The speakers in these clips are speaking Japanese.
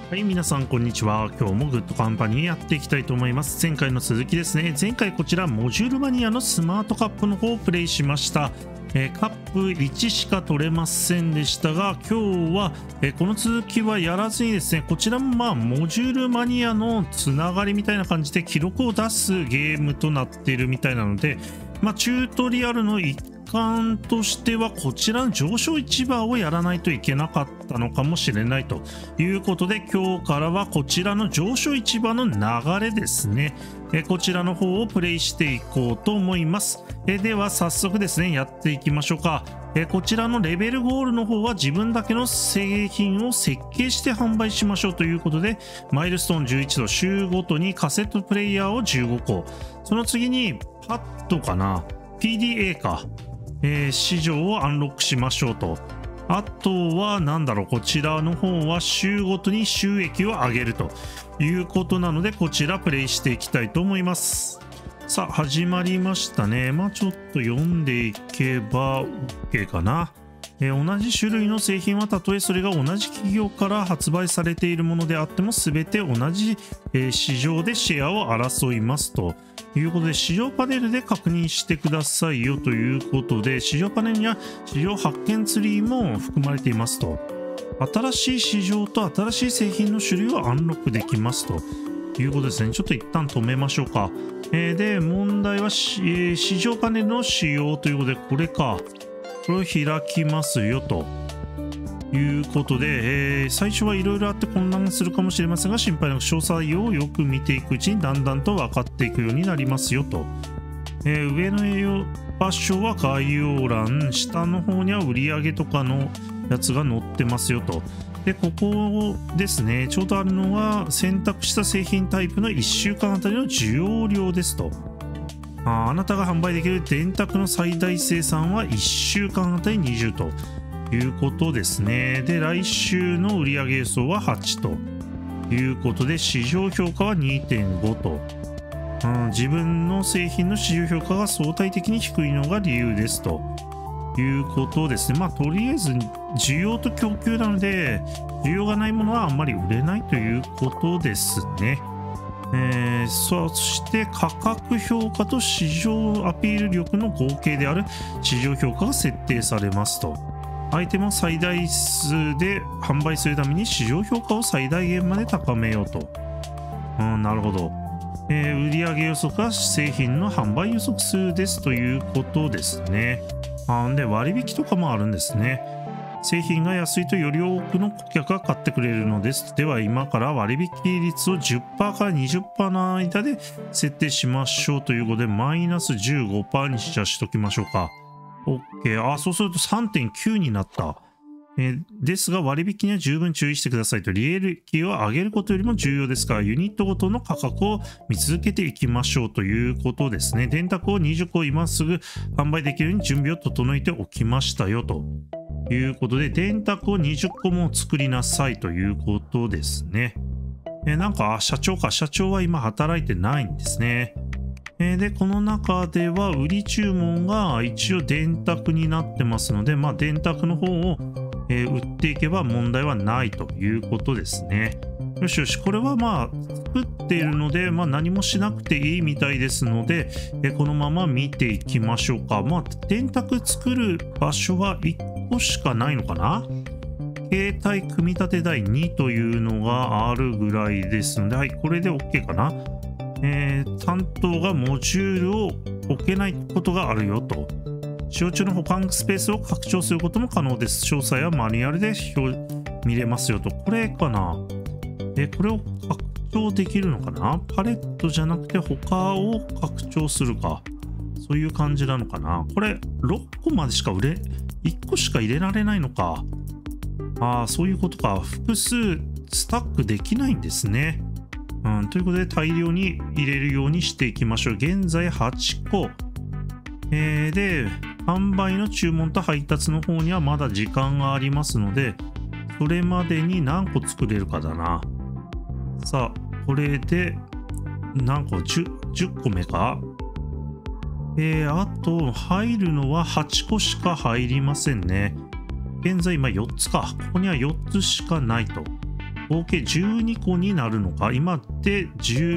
はい、皆さんこんにちは。今日もグッドカンパニーやっていきたいと思います。前回の続きですね。前回こちらモジュールマニアのスマートカップの方をプレイしました。カップ1しか取れませんでしたが、今日は、この続きはやらずにですね、こちらもモジュールマニアのつながりみたいな感じで記録を出すゲームとなっているみたいなので、チュートリアルの一環としてはこちらの上昇市場をやらないといけなかったのかもしれないということで、今日からはこちらの上昇市場の流れですね、こちらの方をプレイしていこうと思います。では早速ですね、やっていきましょうか。こちらのレベルゴールの方は自分だけの製品を設計して販売しましょうということで、マイルストーン11度、週ごとにカセットプレイヤーを15個、その次にパッドかな、 PDA か、市場をアンロックしましょうと。あとはこちらの方は週ごとに収益を上げるということなので、こちらプレイしていきたいと思います。さあ始まりましたね。ちょっと読んでいけば OK かな。同じ種類の製品はたとえそれが同じ企業から発売されているものであっても全て同じ、市場でシェアを争いますということで、市場パネルで確認してくださいよということで、市場パネルには市場発見ツリーも含まれていますと。新しい市場と新しい製品の種類をアンロックできますということですね。ちょっと一旦止めましょうか。で問題は、市場パネルの仕様ということで、これか。これを開きますよということで、最初はいろいろあって混乱するかもしれませんが、心配なく詳細をよく見ていくうちにだんだんと分かっていくようになりますよと。上の場所は概要欄、下の方には売上とかのやつが載ってますよと。でここですね、ちょうどあるのは選択した製品タイプの1週間あたりの需要量ですと。あなたが販売できる電卓の最大生産は1週間あたり20ということですね。で来週の売上予想は8ということで、市場評価は 2.5 と、自分の製品の市場評価が相対的に低いのが理由ですということですね。とりあえず需要と供給なので、需要がないものはあんまり売れないということですね。そして価格評価と市場アピール力の合計である市場評価が設定されますと。アイテムを最大数で販売するために市場評価を最大限まで高めようと。なるほど。売上予測は製品の販売予測数ですということですね。で割引とかもあるんですね。製品が安いとより多くの顧客が買ってくれるのです。では今から割引率を 10% から 20% の間で設定しましょうということで、マイナス 15% にしときましょうか。OK。そうすると 3.9 になった。ですが割引には十分注意してくださいと。利益を上げることよりも重要ですから、ユニットごとの価格を見続けていきましょうということですね。電卓を20個今すぐ販売できるように準備を整えておきましたよということで、電卓を20個も作りなさいということですね。社長は今働いてないんですね。でこの中では売り注文が一応電卓になってますので、電卓の方を売っていけば問題はないということですね。よしよし、これは作っているので、何もしなくていいみたいですので、このまま見ていきましょうか。電卓作る場所は1個しかないのかな。携帯組み立て台2というのがあるぐらいですので、はい、これで OK かな。担当がモジュールを置けないことがあるよと。使用中の保管スペースを拡張することも可能です。詳細はマニュアルで見れますよと。これかな。これを拡張できるのかな。パレットじゃなくて他を拡張するか。そういう感じなのかな。これ6個までしか1個しか入れられないのか。そういうことか。複数スタックできないんですね。ということで大量に入れるようにしていきましょう。現在8個。で、販売の注文と配達の方にはまだ時間がありますので、それまでに何個作れるかだな。さあ、これで何個 10個目か。あと入るのは8個しか入りませんね。現在今4つか。ここには4つしかないと合計12個になるのか。今で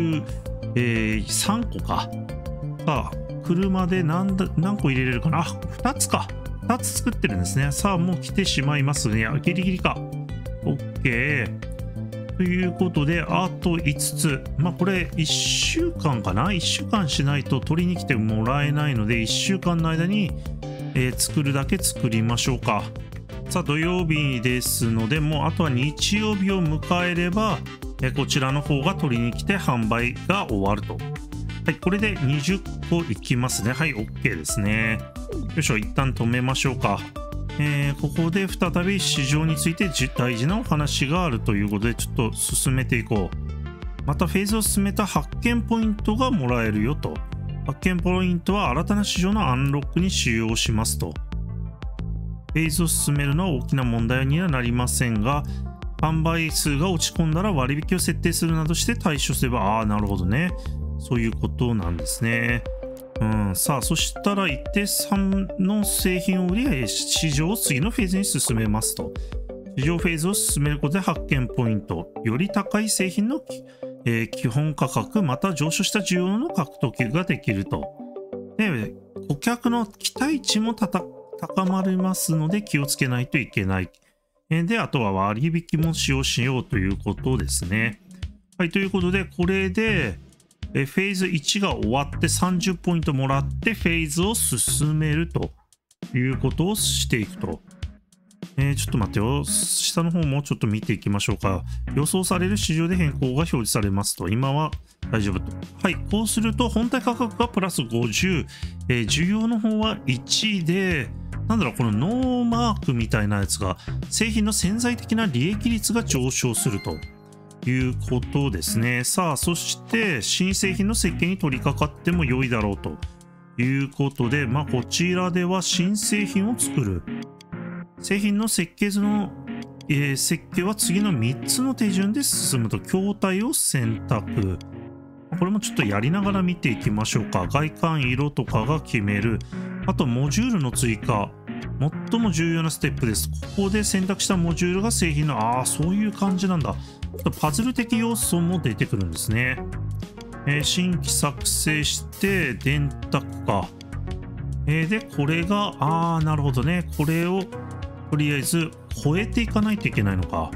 13個か。さあ、車で何個入れれるかな。あ、2つか。2つ作ってるんですね。さあ、もう来てしまいますね。ギリギリか。OK。ということで、あと5つ。まあ、これ、1週間かな ?1 週間しないと取りに来てもらえないので、1週間の間に、作るだけ作りましょうか。さあ、土曜日ですので、もうあとは日曜日を迎えれば、こちらの方が取りに来て販売が終わると。はい、これで20個いきますね。はい、OK ですね。よいしょ、一旦止めましょうか。ここで再び市場について大事なお話があるということで、ちょっと進めていこう。またフェーズを進めた発見ポイントがもらえるよと。発見ポイントは新たな市場のアンロックに使用しますと。フェーズを進めるのは大きな問題にはなりませんが、販売数が落ち込んだら割引を設定するなどして対処すれば、ああ、なるほどね。そういうことなんですね。さあ、そしたら一定数の製品を売り、市場を次のフェーズに進めますと。市場フェーズを進めることで発見ポイント、より高い製品の、基本価格、また上昇した需要の獲得ができると。で、顧客の期待値も高まりますので気をつけないといけない。で、あとは割引も使用しようということですね。はい、ということで、これで、フェーズ1が終わって30ポイントもらってフェーズを進めるということをしていくと。ちょっと待ってよ。下の方もちょっと見ていきましょうか。予想される市場で変更が表示されますと。今は大丈夫と。はい。こうすると本体価格がプラス50。需要の方は1で、なんだろう、このノーマークみたいなやつが、製品の潜在的な利益率が上昇すると。いうことですね。さあ、そして新製品の設計に取り掛かっても良いだろうということで、まあ、こちらでは新製品を作る。製品の設計図の、設計は次の3つの手順で進むと、筐体を選択。これもちょっとやりながら見ていきましょうか。外観色とかが決める。あと、モジュールの追加。最も重要なステップです。ここで選択したモジュールが製品の、そういう感じなんだ。ちょっとパズル的要素も出てくるんですね。新規作成して電卓か。で、これが、なるほどね。これをとりあえず超えていかないといけないのか。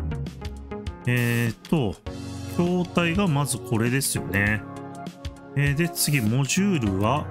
筐体がまずこれですよね。で、次、モジュールは、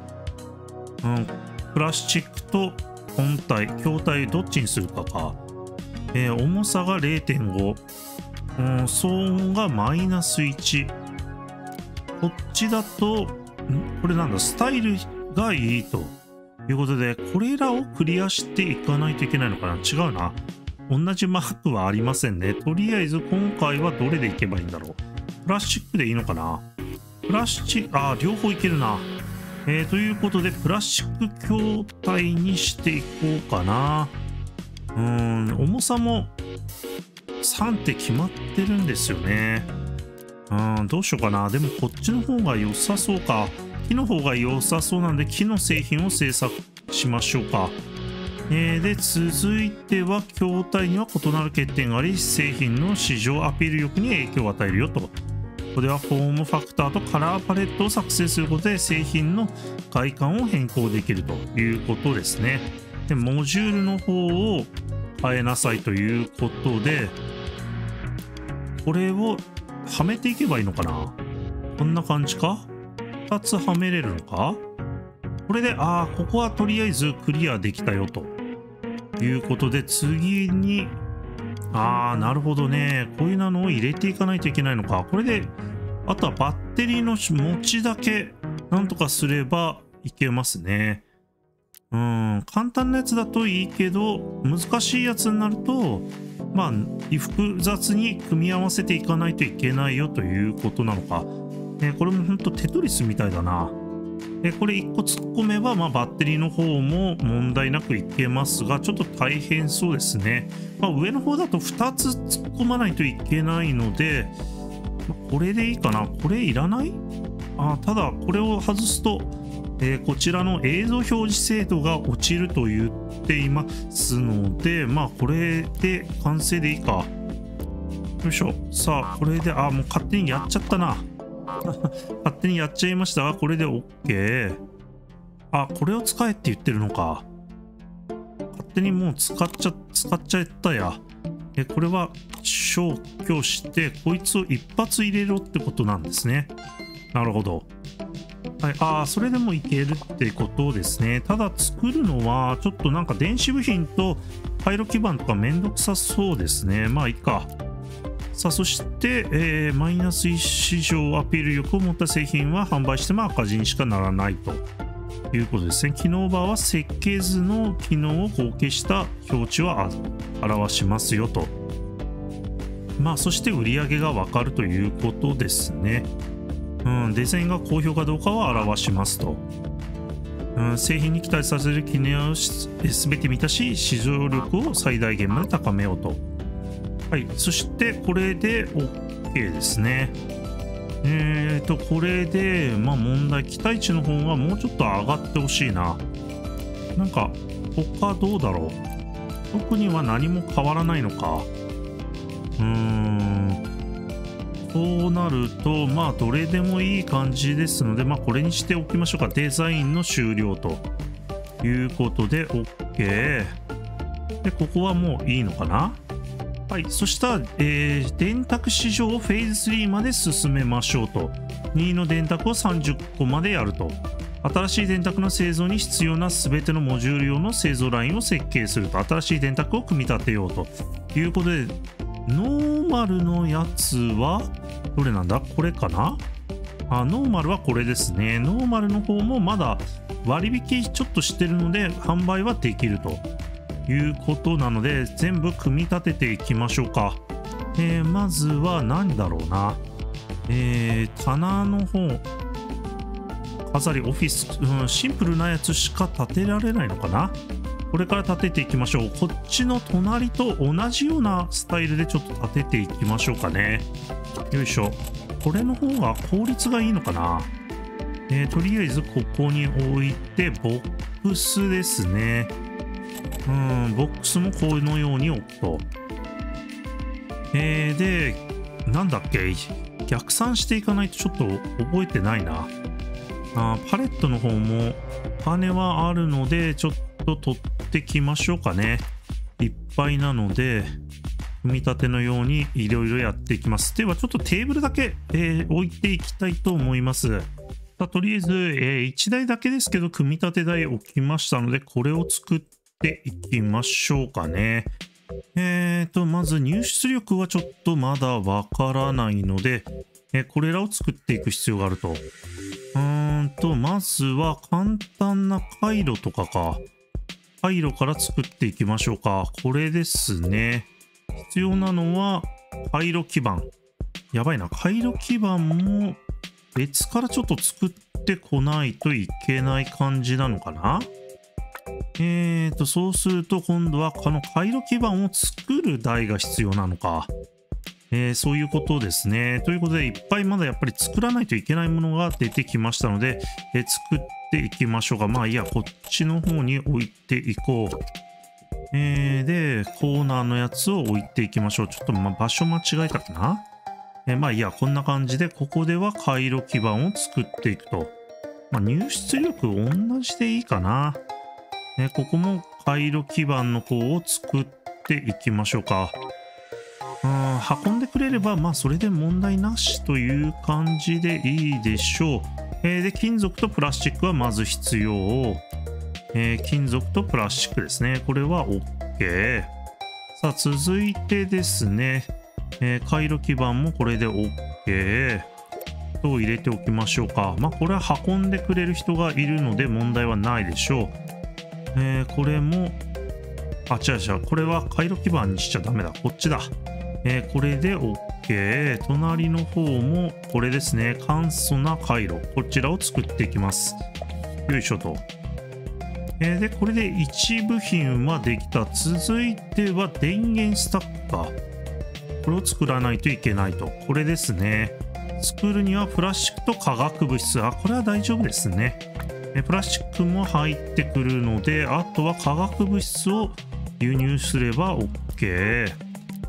プラスチックと本体、筐体どっちにするかか。重さが 0.5。騒音がマイナス1。こっちだと、これなんだ、スタイルがいいということで、これらをクリアしていかないといけないのかな。違うな。同じマークはありませんね。とりあえず今回はどれでいけばいいんだろう。プラスチックでいいのかな。プラスチック、両方いけるな。ということで、プラスチック筐体にしていこうかな。重さも3って決まってるんですよね。どうしようかな。でもこっちの方が良さそうか。木の方が良さそうなんで、木の製品を制作しましょうか。で、続いては、筐体には異なる欠点があり、製品の市場アピール力に影響を与えるよと。ここではフォームファクターとカラーパレットを作成することで、製品の外観を変更できるということですね。で、モジュールの方を変えなさいということで、これをはめていけばいいのかな。こんな感じか。2つはめれるのか。これで、ここはとりあえずクリアできたよということで、次に、なるほどね。こういうのを入れていかないといけないのか。これで、あとはバッテリーの持ちだけなんとかすればいけますね。簡単なやつだといいけど、難しいやつになると、まあ、複雑に組み合わせていかないといけないよということなのか。これも本当テトリスみたいだな。これ1個突っ込めば、バッテリーの方も問題なくいけますが、ちょっと大変そうですね。上の方だと2つ突っ込まないといけないので、これでいいかな。これいらない？ただ、これを外すと、こちらの映像表示精度が落ちると言っていますので、これで完成でいいか。 よいしょ。さあ、これで、もう勝手にやっちゃったな。勝手にやっちゃいましたが、これで OK。これを使えって言ってるのか。勝手にもう使っちゃったや。これは消去して、こいつを一発入れろってことなんですね。なるほど。はい、それでもいけるってことですね。ただ作るのは、ちょっとなんか電子部品と回路基板とかめんどくさそうですね。まあいいか。さあ、そして、マイナス1市場アピール力を持った製品は販売しても赤字にしかならないということですね。機能バーは設計図の機能を合計した表示は表しますよと。まあ、そして売上がわかるということですね。デザインが好評かどうかは表しますと。製品に期待させる機能を全て満たし、市場力を最大限まで高めようと。はい、そしてこれで OK ですね。これで、問題、期待値の方がもうちょっと上がってほしいな。なんか、他どうだろう。特には何も変わらないのか。そうなると、どれでもいい感じですので、これにしておきましょうか。デザインの終了ということで OK。で、ここはもういいのかな。はい、そしたら、電卓市場をフェーズ3まで進めましょうと。2の電卓を30個までやると。新しい電卓の製造に必要な全てのモジュール用の製造ラインを設計すると。新しい電卓を組み立てようということで、ノーマルのやつは、どれなんだ？これかな？ノーマルはこれですね。ノーマルの方もまだ割引ちょっとしてるので、販売はできるということなので、全部組み立てていきましょうか。まずは何だろうな。棚の方、飾り、オフィス、シンプルなやつしか立てられないのかな。これから立てていきましょう。こっちの隣と同じようなスタイルでちょっと立てていきましょうかね。よいしょ。これの方が効率がいいのかな。とりあえずここに置いて、ボックスですね。ボックスもこのように置くと。で、なんだっけ、逆算していかないとちょっと覚えてないな。パレットの方もお金はあるので、ちょっと取ってきましょうかね。いっぱいなので、組み立てのようにいろいろやっていきます。では、ちょっとテーブルだけ、置いていきたいと思います。とりあえず、1台だけですけど、組み立て台置きましたので、これを作っていきましょうかね。まず入出力はちょっとまだわからないので、これらを作っていく必要があると。まずは簡単な回路とかか。回路から作っていきましょうか。これですね。必要なのは回路基板。やばいな。回路基板も別からちょっと作ってこないといけない感じなのかな。そうすると今度はこの回路基板を作る台が必要なのか。そういうことですね。ということで、いっぱいまだやっぱり作らないといけないものが出てきましたので、作っていきましょうか。いいや、こっちの方に置いていこう。で、コーナーのやつを置いていきましょう。ちょっと場所間違えたかな。いいや、こんな感じで、ここでは回路基板を作っていくと。入出力同じでいいかな。ここも回路基板の方を作っていきましょうか。運んでくれれば、それで問題なしという感じでいいでしょう。で、金属とプラスチックはまず必要。金属とプラスチックですね。これは OK。さあ、続いてですね、回路基板もこれで OK。と入れておきましょうか。これは運んでくれる人がいるので問題はないでしょう。これも、違う。これは回路基板にしちゃダメだ。こっちだ。これで OK。隣の方もこれですね。簡素な回路。こちらを作っていきます。よいしょと。で、これで一部品はできた。続いては電源スタッカー。これを作らないといけないと。これですね。作るにはプラスチックと化学物質。これは大丈夫ですね。プラスチックも入ってくるので、あとは化学物質を輸入すれば OK。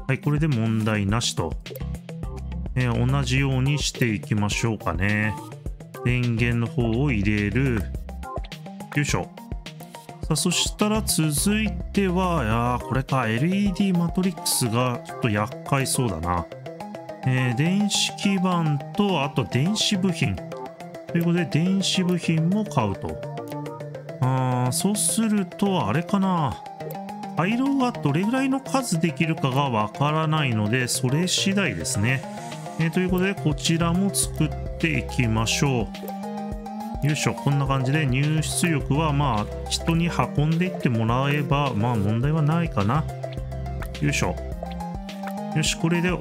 はい、これで問題なしと。同じようにしていきましょうかね。電源の方を入れる。よいしょ。さあ、そしたら続いては、これか、LED マトリックスがちょっと厄介そうだな。電子基板と、あと電子部品。ということで、電子部品も買うと。そうすると、あれかな。回路がどれぐらいの数できるかがわからないので、それ次第ですね。ということで、こちらも作っていきましょう。よいしょ。こんな感じで入出力はまあ人に運んでいってもらえばまあ問題はないかな。よいしょ。よし、これで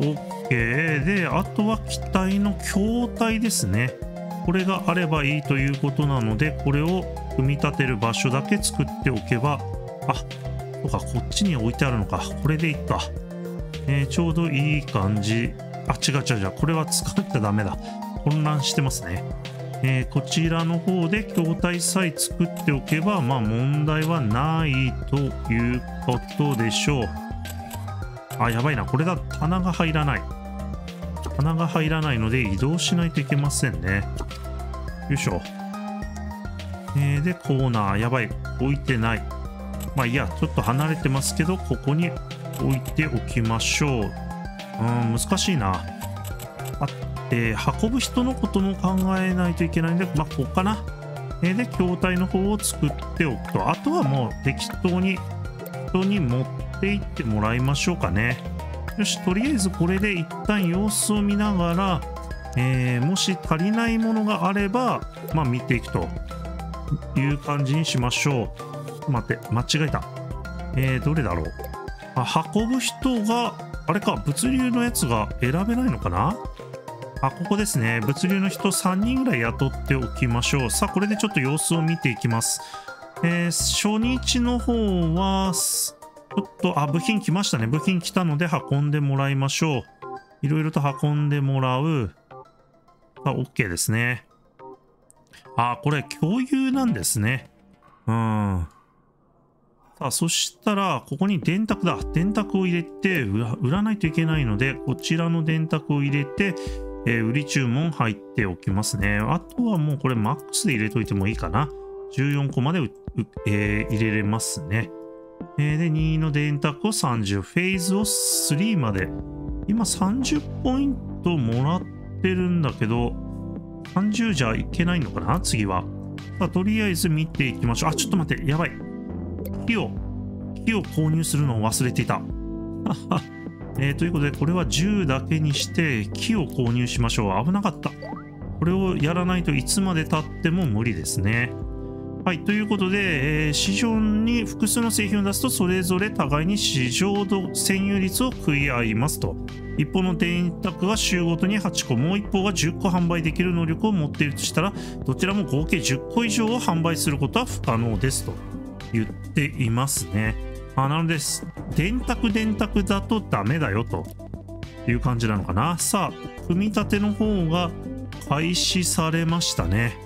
OK で、あとは機体の筐体ですね。これがあればいいということなので、これを組み立てる場所だけ作っておけば、そうか、こっちに置いてあるのか。これでいいか。ちょうどいい感じ。違う。これは使っちゃダメだ。混乱してますね。こちらの方で筐体さえ作っておけば、まあ問題はないということでしょう。やばいな。これだ。棚が入らない。棚が入らないので移動しないといけませんね。よいしょ。で、コーナー。やばい。置いてない。まあいいや。ちょっと離れてますけど、ここに置いておきましょう。難しいな。運ぶ人のことも考えないといけないんで、まあ、ここかな。で、筐体の方を作っておくと。あとはもう適当に人に持っていってもらいましょうかね。よし、とりあえずこれで一旦様子を見ながら、もし足りないものがあれば、まあ見ていくという感じにしましょう。待って、間違えた。どれだろう。運ぶ人が、あれか、物流のやつが選べないのかな。ここですね。物流の人3人ぐらい雇っておきましょう。さあ、これでちょっと様子を見ていきます。初日の方は、ちょっと、部品来ましたね。部品来たので運んでもらいましょう。いろいろと運んでもらう。OK ですね。これ共有なんですね。さあ、そしたら、ここに電卓だ。電卓を入れて、売らないといけないので、こちらの電卓を入れて、売り注文入っておきますね。あとはもうこれマックスで入れといてもいいかな。14個まで入れれますね。で、2の電卓を30、フェーズを3まで。今30ポイントもらってるんだけど、30じゃいけないのかな次は。さあ、とりあえず見ていきましょう。ちょっと待って、やばい。木を購入するのを忘れていた。ということで、これは10だけにして木を購入しましょう。危なかった。これをやらないといつまで経っても無理ですね。はい。ということで、市場に複数の製品を出すと、それぞれ互いに市場占有率を食い合いますと。一方の電卓が週ごとに8個、もう一方が10個販売できる能力を持っているとしたら、どちらも合計10個以上を販売することは不可能ですと言っていますね。なので、電卓だとダメだよという感じなのかな。さあ、組み立ての方が開始されましたね。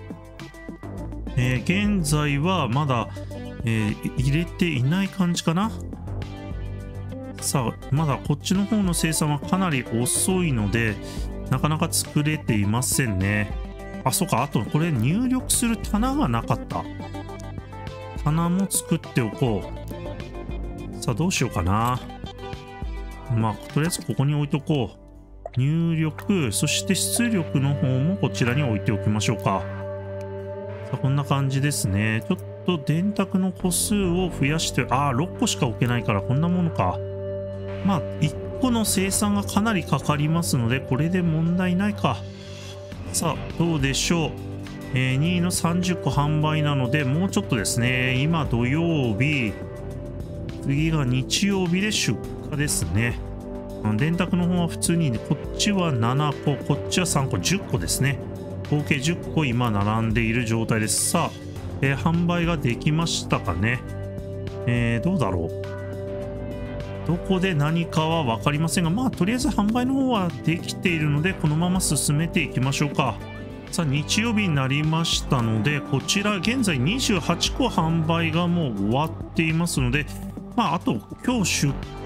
現在はまだ、入れていない感じかな。さあ、まだこっちの方の生産はかなり遅いので、なかなか作れていませんね。そうか、あとこれ入力する棚がなかった。棚も作っておこう。さあ、どうしようかな。まあ、とりあえずここに置いとこう。入力、そして出力の方もこちらに置いておきましょうか。さあ、こんな感じですね。ちょっと電卓の個数を増やして、6個しか置けないからこんなものか。まあ、1個の生産がかなりかかりますので、これで問題ないか。さあ、どうでしょう。2の30個販売なので、もうちょっとですね。今土曜日、次が日曜日で出荷ですね。電卓の方は普通に、こっちは7個、こっちは3個、10個ですね。合計10個今並んでいる状態です。さあ、販売ができましたかね。どうだろう。どこで何かは分かりませんが、まあ、とりあえず販売の方はできているので、このまま進めていきましょうか。さあ、日曜日になりましたので、こちら現在28個販売がもう終わっていますので、まあ、あと今日出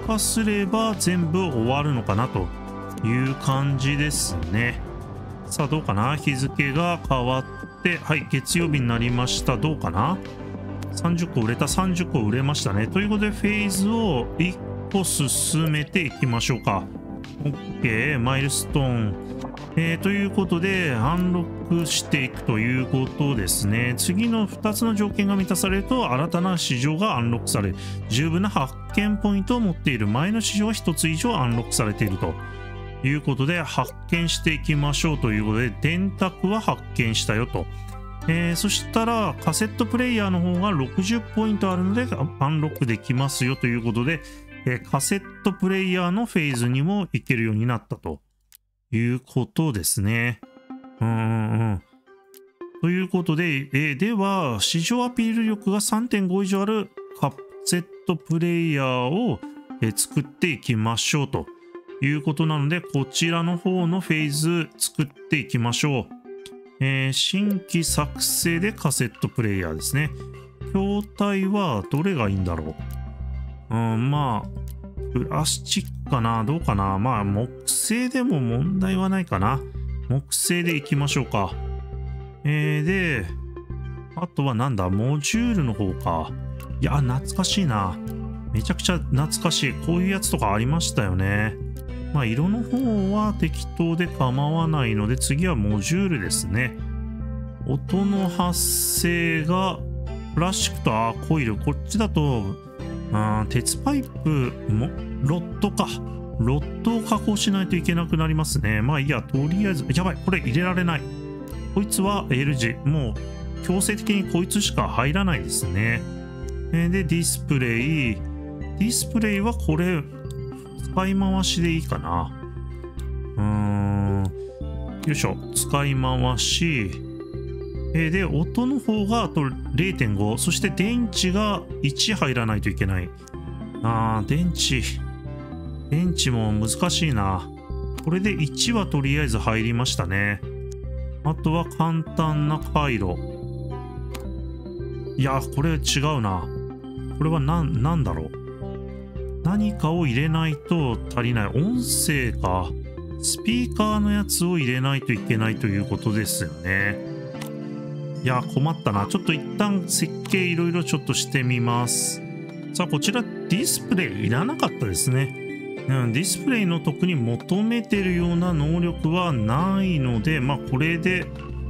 過すれば全部終わるのかなという感じですね。さあどうかな、日付が変わってはい月曜日になりました。どうかな、30個売れた、30個売れましたね。ということでフェーズを1個進めていきましょうか。 OK マイルストーン、ということでアンロックしていくということですね。次の2つの条件が満たされると新たな市場がアンロックされる。十分な発見ポイントを持っている前の市場は1つ以上アンロックされているということで発見していきましょうということで、電卓は発見したよと。そしたらカセットプレイヤーの方が60ポイントあるのでアンロックできますよということで、カセットプレイヤーのフェーズにも行けるようになったということですね。ということで、では市場アピール力が 3.5 以上あるカセットプレイヤーを作っていきましょうということなので、こちらの方のフェーズ作っていきましょう。新規作成でカセットプレイヤーですね。筐体はどれがいいんだろう。まあプラスチックかな、どうかな。まあ木製でも問題はないかな。木製でいきましょうか。であとはなんだ、モジュールの方か。いや懐かしいな、めちゃくちゃ懐かしい。こういうやつとかありましたよね。まあ色の方は適当で構わないので、次はモジュールですね。音の発生がプラスチックとコイル、こっちだと鉄パイプもロッドか。ロッドを加工しないといけなくなりますね。まあいいや、とりあえずやばい、これ入れられない。こいつは L 字、もう強制的にこいつしか入らないですね。でディスプレイはこれ使い回しでいいかな。よいしょ、使い回し。で、音の方があと 0.5。そして電池が1入らないといけない。電池も難しいな。これで1はとりあえず入りましたね。あとは簡単な回路。いや、これ違うな。これはなんだろう。何かを入れないと足りない。音声か。スピーカーのやつを入れないといけないということですよね。いや、困ったな。ちょっと一旦設計いろいろちょっとしてみます。さあ、こちらディスプレイいらなかったですね。ディスプレイの特に求めてるような能力はないので、まあこれで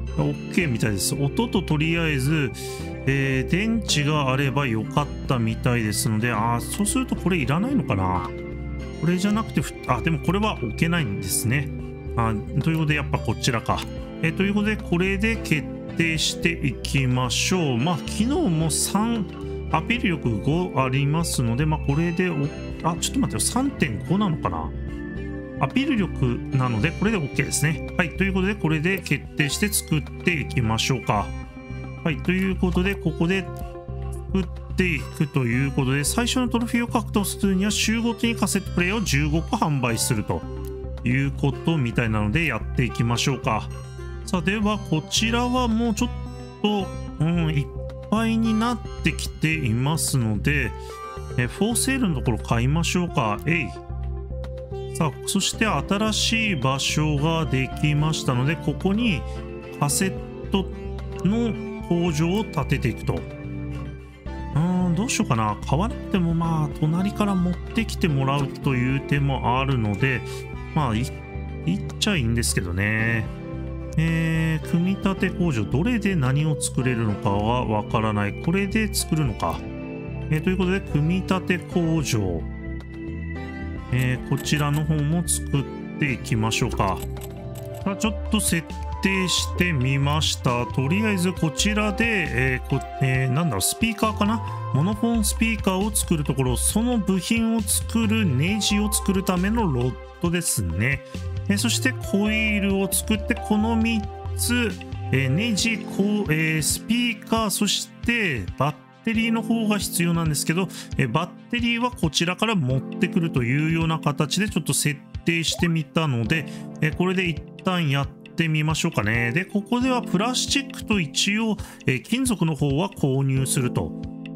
OK みたいです。音ととりあえず、電池があればよかったみたいですので、そうするとこれいらないのかな。これじゃなくてでもこれは置けないんですね。ということでやっぱこちらか。ということでこれで決定していきましょう。まあ機能も3、アピール力5ありますので、まあこれでちょっと待ってよ、3.5 なのかな。アピール力なのでこれで OK ですね。はい、ということでこれで決定して作っていきましょうか。はい、ということでここで作っていくということで、最初のトロフィーを獲得するには週ごとにカセットプレイを15個販売するということみたいなのでやっていきましょうか。さあではこちらはもうちょっと、いっぱいになってきていますので、フォーセールのところ買いましょうか。さあそして新しい場所ができましたので、ここにカセットの工場を建てていくと。どうしようかな。買わなくてもまあ隣から持ってきてもらうという手もあるので、まあいっちゃいいんですけどね。組み立て工場、どれで何を作れるのかはわからない。これで作るのか。ということで組み立て工場、こちらの方も作っていきましょうか。さあちょっと設定してみました。とりあえずこちらで、なんだろう、スピーカーかな。モノフォンスピーカーを作るところ、その部品を作るネジを作るためのロッドですね。そしてコイルを作って、この3つ、ネジ、スピーカー、そしてバッテリーの方が必要なんですけど、バッテリーはこちらから持ってくるというような形でちょっと設定してみたので、これで一旦やってみましょうかね。でここではプラスチックと一応、金属の方は購入すると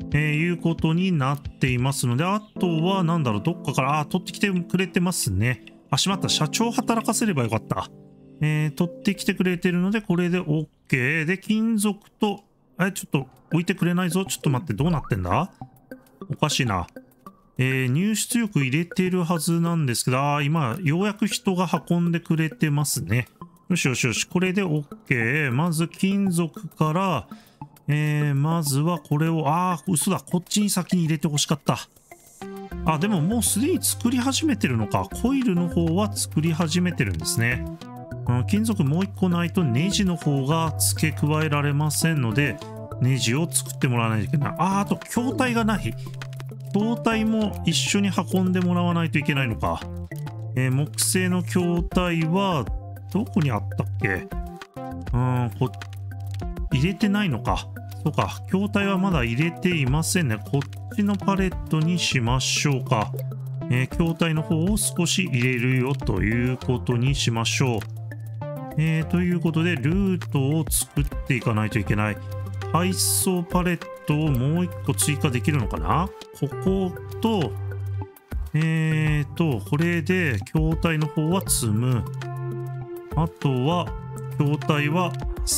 いうことになっていますので、あとはなんだろう、どっかから、取ってきてくれてますね。しまった。社長働かせればよかった。取ってきてくれてるので、これで OK。で、金属と、ちょっと置いてくれないぞ。ちょっと待って、どうなってんだ？おかしいな。入出力入れてるはずなんですけど、今、ようやく人が運んでくれてますね。よしよしよし、これで OK。まず金属から、まずはこれを、嘘だ、こっちに先に入れてほしかった。でももうすでに作り始めてるのか。コイルの方は作り始めてるんですね。金属もう一個ないとネジの方が付け加えられませんので、ネジを作ってもらわないといけない。あと、筐体がない。筐体も一緒に運んでもらわないといけないのか。木製の筐体は、どこにあったっけ？入れてないのか。そうか。筐体はまだ入れていませんね。こっちのパレットにしましょうか。筐体の方を少し入れるよということにしましょう。ということで、ルートを作っていかないといけない。配送パレットをもう一個追加できるのかな？ここと、これで筐体の方は積む。あとは、筐体は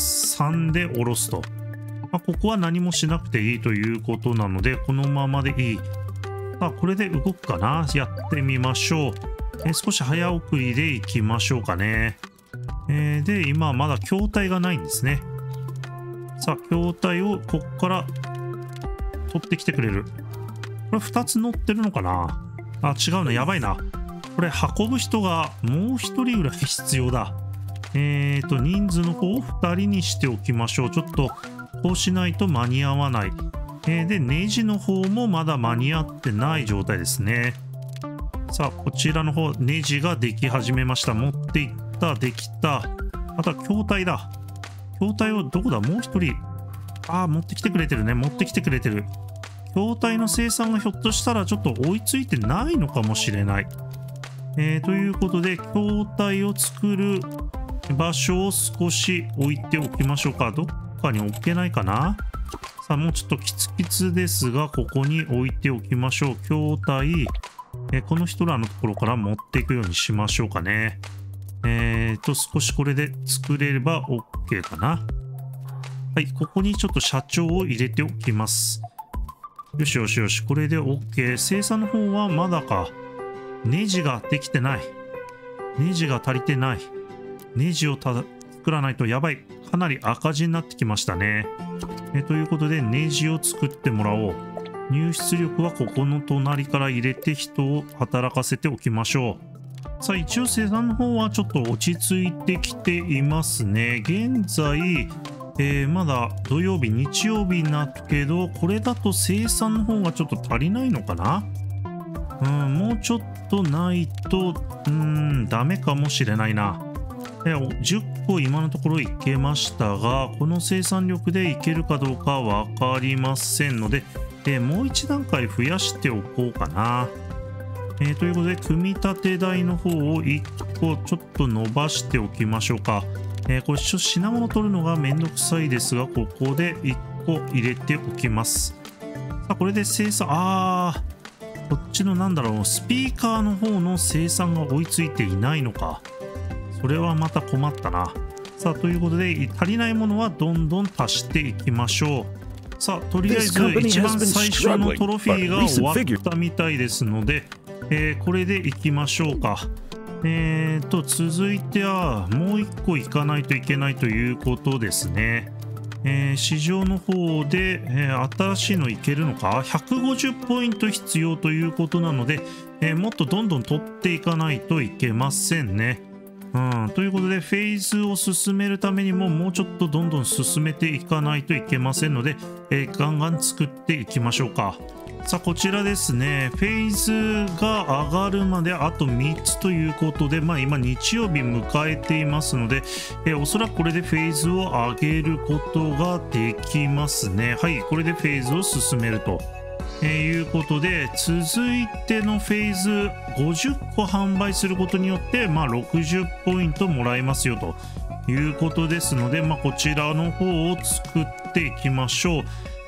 3で下ろすと。ここは何もしなくていいということなので、このままでいい。これで動くかな？やってみましょう。少し早送りでいきましょうかね。で、今まだ筐体がないんですね。さあ、筐体をこっから取ってきてくれる。これ2つ乗ってるのかな？違うな。やばいな。これ運ぶ人がもう1人ぐらい必要だ。人数の方を2人にしておきましょう。ちょっと、こうしないと間に合わない。で、ネジの方もまだ間に合ってない状態ですね。さあ、こちらの方、ネジができ始めました。持っていった。できた。あとは筐体だ。筐体をどこだ？もう1人。持ってきてくれてるね。持ってきてくれてる。筐体の生産がひょっとしたらちょっと追いついてないのかもしれない。ということで、筐体を作る場所を少し置いておきましょうか。どっかに置けないかな？さあ、もうちょっとキツキツですが、ここに置いておきましょう。筐体、この人らのところから持っていくようにしましょうかね。少しこれで作れれば OK かな。はい、ここにちょっと社長を入れておきます。よしよしよし、これで OK。生産の方はまだか。ネジができてない。ネジが足りてない。ネジを作らないとやばい。かなり赤字になってきましたね。ということで、ネジを作ってもらおう。入出力はここの隣から入れて人を働かせておきましょう。さあ、一応生産の方はちょっと落ち着いてきていますね。現在、まだ土曜日、日曜日になるけど、これだと生産の方がちょっと足りないのかな？もうちょっとないと、ダメかもしれないな。10個今のところいけましたが、この生産力でいけるかどうかわかりませんので、もう一段階増やしておこうかな。ということで、組み立て台の方を1個ちょっと伸ばしておきましょうか。これ品物取るのがめんどくさいですが、ここで1個入れておきます。さあ、これで生産、こっちのスピーカーの方の生産が追いついていないのか。それはまた困ったな。さあ、ということで、足りないものはどんどん足していきましょう。さあ、とりあえず一番最初のトロフィーが終わったみたいですので、これでいきましょうか。続いてはもう1個行かないといけないということですね。市場の方で、新しいのいけるのか？ 150 ポイント必要ということなので、もっとどんどん取っていかないといけませんね。ということで、フェーズを進めるためにも、もうちょっとどんどん進めていかないといけませんので、ガンガン作っていきましょうか。さあ、こちらですね。フェーズが上がるまであと3つということで、今日曜日迎えていますので、おそらくこれでフェーズを上げることができますね。はい、これでフェーズを進めると。いうことで、続いてのフェーズ50個販売することによって、60ポイントもらえますよということですので、こちらの方を作っていきましょう。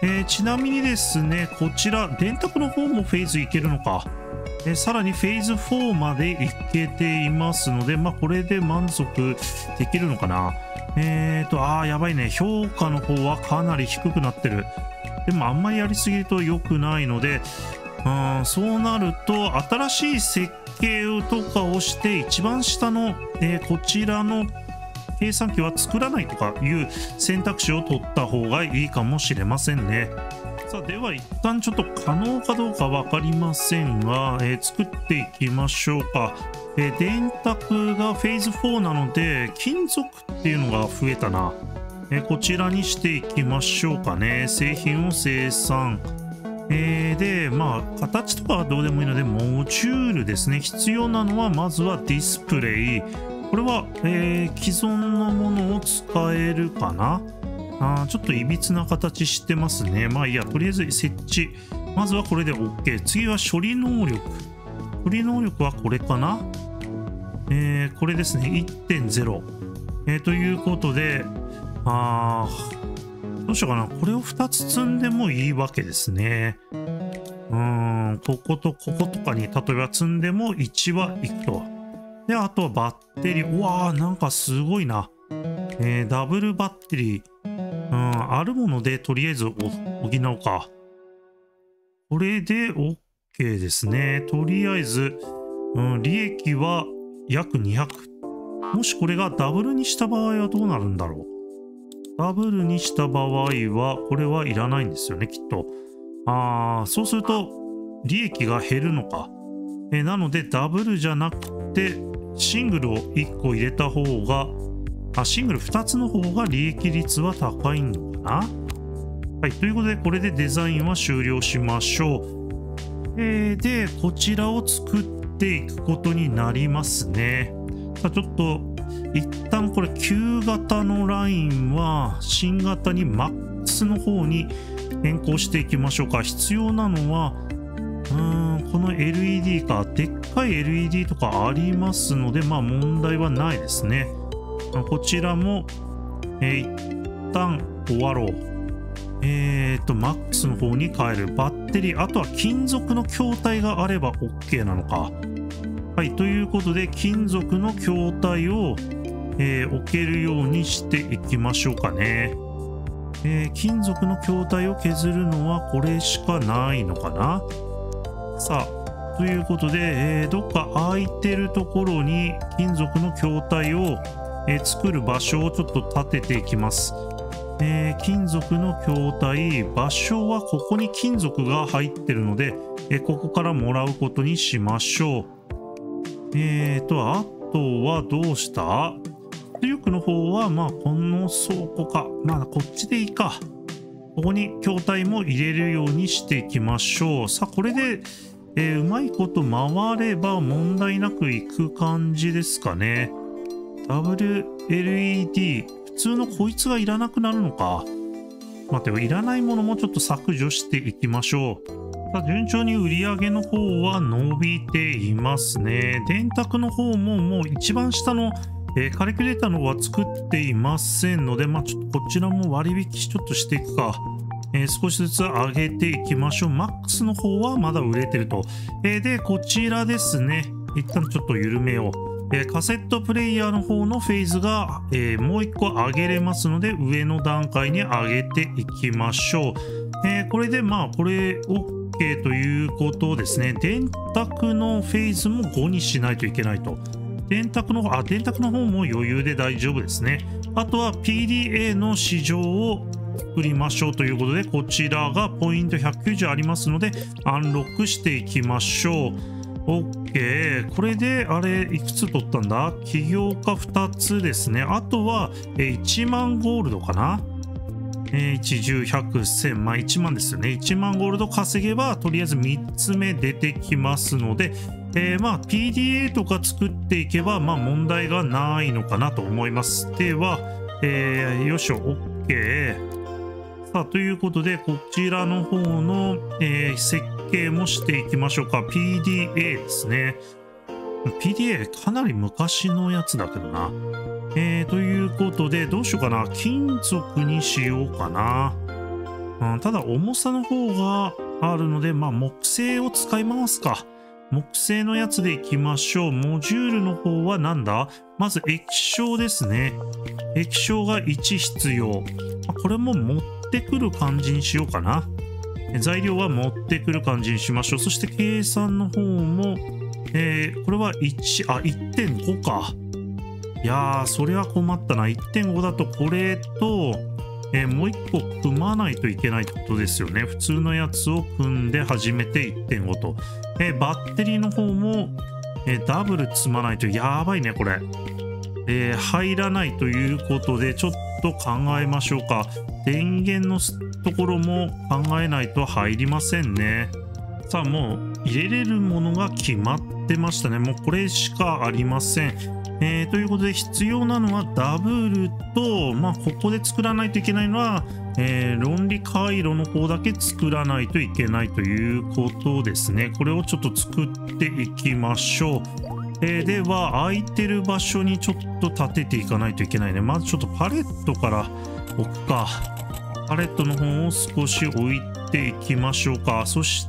ちなみにですね、こちら、電卓の方もフェーズいけるのか。さらにフェーズ4までいけていますので、まあ、これで満足できるのかな。やばいね。評価の方はかなり低くなってる。でも、あんまりやりすぎると良くないので、そうなると、新しい設計とかをして、一番下の、こちらの計算機は作らないとかいう選択肢を取った方がいいかもしれませんね。さあ、では一旦ちょっと可能かどうか分かりませんが、作っていきましょうか。電卓がフェーズ4なので、金属っていうのが増えたな。こちらにしていきましょうかね。製品を生産。で、まあ、形とかはどうでもいいので、モジュールですね。必要なのは、まずはディスプレイ。これは、既存のものを使えるかな。ちょっといびつな形してますね。まあいいや、とりあえず設置。まずはこれで OK。次は処理能力。処理能力はこれかな。これですね。1.0。ということで、どうしようかな。これを2つ積んでもいいわけですね。こことこことかに、例えば積んでも1はいくと。で、あとはバッテリー。うわー、なんかすごいな。ダブルバッテリー。あるものでとりあえず補おうか。これで OK ですね。とりあえず、利益は約200。もしこれがダブルにした場合はどうなるんだろう。ダブルにした場合は、これはいらないんですよね、きっと。そうすると、利益が減るのか。なので、ダブルじゃなくて、シングルを1個入れた方が、シングル2つの方が利益率は高いのかな。はい、ということで、これでデザインは終了しましょう。で、こちらを作っていくことになりますね。さあ、ちょっと、一旦これ、旧型のラインは、新型に MAX の方に変更していきましょうか。必要なのは、この LED か。でっかい LED とかありますので、まあ問題はないですね。こちらも、一旦終わろう。MAX の方に変える。バッテリー、あとは金属の筐体があれば OK なのか。はい、ということで、金属の筐体を、置けるようにしていきましょうかね。金属の筐体を削るのはこれしかないのかな。さあ、ということで、どっか空いてるところに金属の筐体を作る場所をちょっと立てていきます。金属の筐体、場所はここに金属が入ってるので、ここからもらうことにしましょう。あとはどうした？出力の方は、まあ、この倉庫か。まあ、こっちでいいか。ここに筐体も入れるようにしていきましょう。さあ、これで、うまいこと回れば問題なくいく感じですかね。WLED。普通のこいつがいらなくなるのか。待てよ、いらないものもちょっと削除していきましょう。さあ、順調に売り上げの方は伸びていますね。電卓の方ももう一番下のカリキュレーターの方は作っていませんので、まあ、ちょっとこちらも割引ちょっとしていくか。少しずつ上げていきましょう。MAX の方はまだ売れてると。で、こちらですね。一旦ちょっと緩めよう。カセットプレイヤーの方のフェーズが、もう一個上げれますので、上の段階に上げていきましょう。これで、まあ、これ OK ということですね。電卓のフェーズも5にしないといけないと。電卓の方も余裕で大丈夫ですね。あとは PDA の市場を作りましょうということで、こちらがポイント190ありますので、アンロックしていきましょう。OK。これで、あれ、いくつ取ったんだ？起業家2つですね。あとは、1万ゴールドかな？ 1、10、100、1000。まあ、1万ですよね。1万ゴールド稼げば、とりあえず3つ目出てきますので、まあ、PDA とか作っていけば、まあ、問題がないのかなと思います。では、よいしょ、OK。さあ、ということで、こちらの方の、設計もしていきましょうか。PDA ですね。PDA かなり昔のやつだけどな。ということで、どうしようかな。金属にしようかな。 ただ重さの方があるので、まあ木製を使いますか。木製のやつでいきましょう。モジュールの方はなんだ？まず液晶ですね。液晶が1必要。これも持ってくる感じにしようかな。材料は持ってくる感じにしましょう。そして計算の方も、これは1.5 か。いやー、それは困ったな。1.5 だとこれと、もう1個組まないといけないってことですよね。普通のやつを組んで初めて 1.5 と。バッテリーの方も、ダブル積まないとやばいね、これ。入らないということで、ちょっと考えましょうか。電源のところも考えないと入りませんね。さあ、もう入れれるものが決まってましたね。もうこれしかありません。ということで必要なのはダブルと、まあ、ここで作らないといけないのは、論理回路の方だけ作らないといけないということですね。これをちょっと作っていきましょう。では、空いてる場所にちょっと立てていかないといけないね。まずちょっとパレットから置くか。パレットの方を少し置いていきましょうか。そして、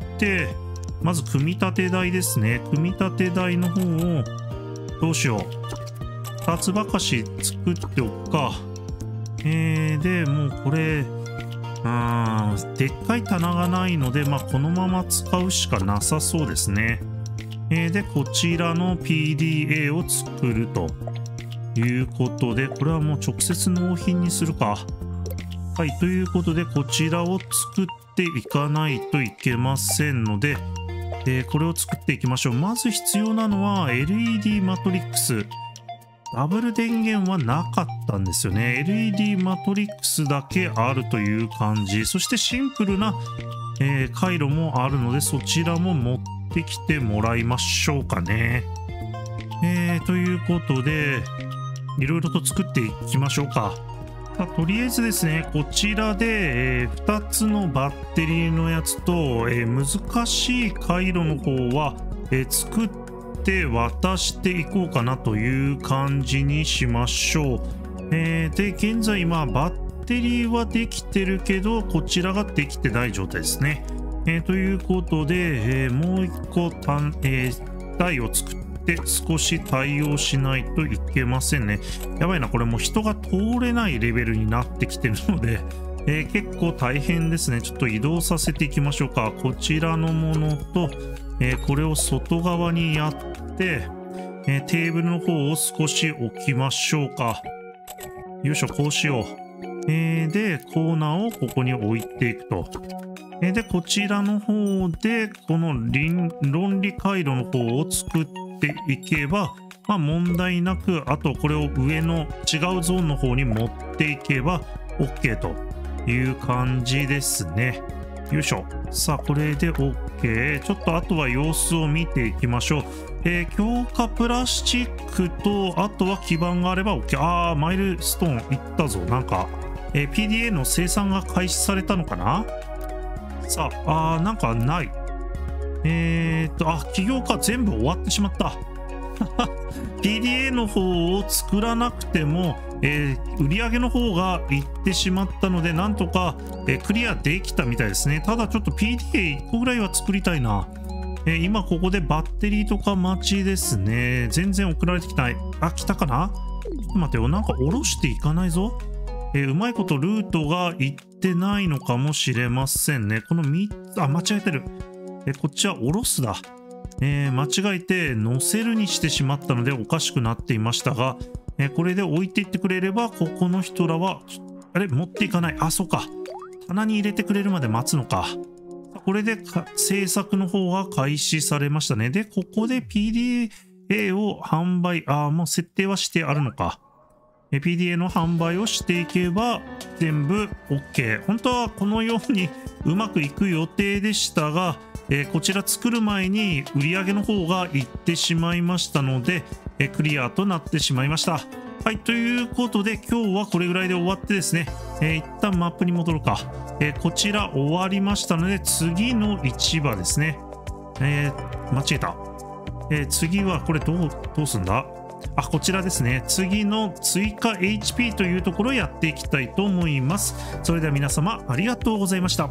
まず組み立て台ですね。組み立て台の方を、どうしよう。2つばかし作っておくか。で、もうこれ、でっかい棚がないので、まあ、このまま使うしかなさそうですね。で、こちらの PDA を作るということで、これはもう直接納品にするか。はい、ということで、こちらを作っていかないといけませんので、これを作っていきましょう。まず必要なのは LED マトリックス。ダブル電源はなかったんですよね。LED マトリックスだけあるという感じ。そしてシンプルな、回路もあるので、そちらも持ってきてもらいましょうかね。ということで、いろいろと作っていきましょうか。とりあえずですね、こちらで、2つのバッテリーのやつと、難しい回路の方は、作って渡していこうかなという感じにしましょう。で、現在今バッテリーはできてるけど、こちらができてない状態ですね。ということで、もう1個台を作って少し対応しないといけませんね。やばいな、これもう人が通れないレベルになってきてるので、結構大変ですね。ちょっと移動させていきましょうか。こちらのものと、これを外側にやって、テーブルの方を少し置きましょうか。よいしょ、こうしよう。で、コーナーをここに置いていくと。で、こちらの方で、この論理回路の方を作っていけば、まあ問題なく、あとこれを上の違うゾーンの方に持っていけば OK という感じですね。よいしょ。さあ、これで OK。ちょっとあとは様子を見ていきましょう。強化プラスチックと、あとは基板があれば OK。マイルストーンいったぞ。なんか、PDA の生産が開始されたのかな？さあ、なんかない。起業家全部終わってしまった。PDA の方を作らなくても、売り上げの方がいってしまったので、なんとか、クリアできたみたいですね。ただちょっと PDA1 個ぐらいは作りたいな。今ここでバッテリーとか待ちですね。全然送られてきない。来たかな？ちょっと待ってよ。なんか下ろしていかないぞ。うまいことルートがいってないのかもしれませんね。この3つ、間違えてる。こっちは下ろすだ。間違えて乗せるにしてしまったのでおかしくなっていましたが、これで置いていってくれれば、ここの人らは、持っていかない。そうか。棚に入れてくれるまで待つのか。これで制作の方が開始されましたね。で、ここで PDA を販売、もう設定はしてあるのか。PDA の販売をしていけば全部 OK。本当はこのようにうまくいく予定でしたが、こちら作る前に売り上げの方がいってしまいましたので、クリアとなってしまいました。はい、ということで今日はこれぐらいで終わってですね、一旦マップに戻るか。こちら終わりましたので、次の市場ですね。間違えた。次はこれどうすんだ？ こちらですね。次の追加 HP というところをやっていきたいと思います。それでは皆様ありがとうございました。